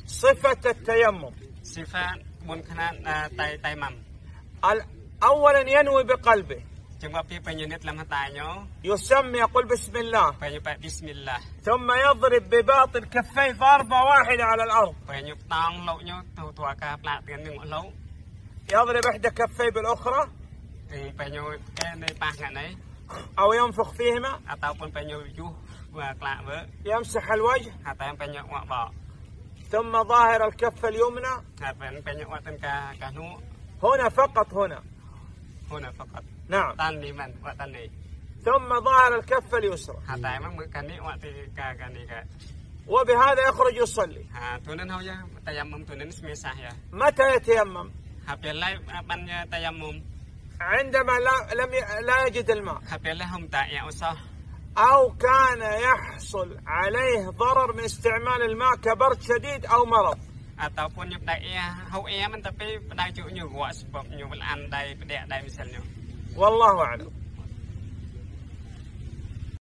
صفة التيمم. صفة بنكنا تيمم. أولا ينوي بقلبه. يسمي يقول بسم الله. بسم الله. ثم يضرب بباطن كفيه ضربة واحدة على الأرض. يضرب إحدى كفيه بالأخرى. أو ينفخ فيهما. يمسح الوجه. ثم ظاهر الكف اليمنى. هنا فقط هنا. هنا فقط. نعم. ثم ظاهر الكف اليسرى. وبهذا يخرج يصلي. متى يتيمم؟ عندما لا يجد الماء، أو كان يحصل عليه ضرر من استعمال الماء كبرد شديد أو مرض. والله أعلم.